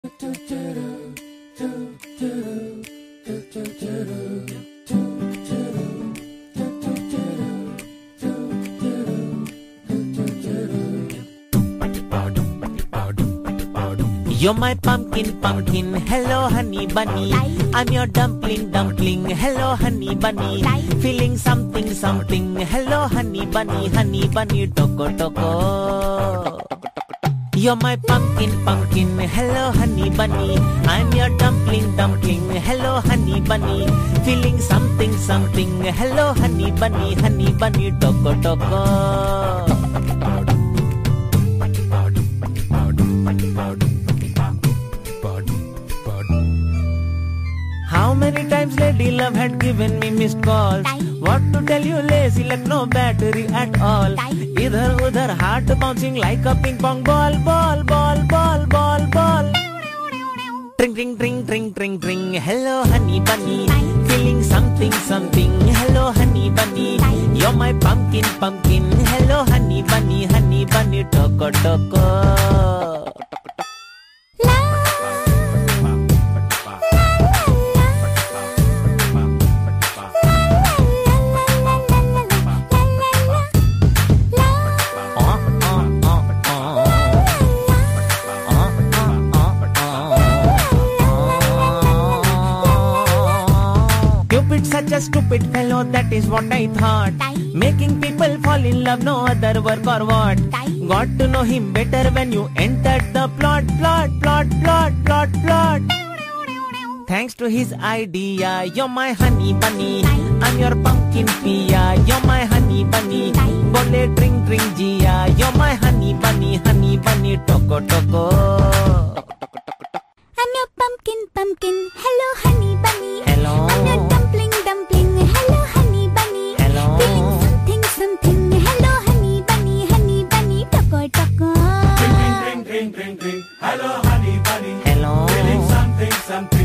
You're my pumpkin, pumpkin, hello honey bunny. I'm your dumpling, dumpling, hello honey bunny. Feeling something, something, hello honey bunny, toko, toko. You're my pumpkin, pumpkin, hello honey bunny. I'm your dumpling, dumpling, hello honey bunny. Feeling something, something, hello honey bunny, toko, toko. How many times Lady Love had given me missed calls? What to tell you, lazy like no battery at all. Idhar udhar heart bouncing like a ping pong ball, ball, ball, ball, ball, ball. Tring, tring, tring, tring, tring, tring. Hello honey bunny, feeling something, something. Hello honey bunny, you're my pumpkin, pumpkin. Hello honey bunny, toko, toko. Such a stupid fellow, that is what I thought. Making people fall in love, no other work or what. Got to know him better when you entered the plot. Thanks to his idea, you're my honey bunny. I'm your pumpkin pia, you're my honey bunny. Bole drink, drink jia, you're my honey bunny, toko, toko. I'm your pumpkin, pumpkin, hello honey bunny. Hello. I'm your dumpling, dumpling, hello honey bunny. Hello. Feeling something, something, hello honey bunny, toko, toko. Ring, ring, ring, ring, ring, ring. Hello, honey bunny. Hello. Feeling something, something.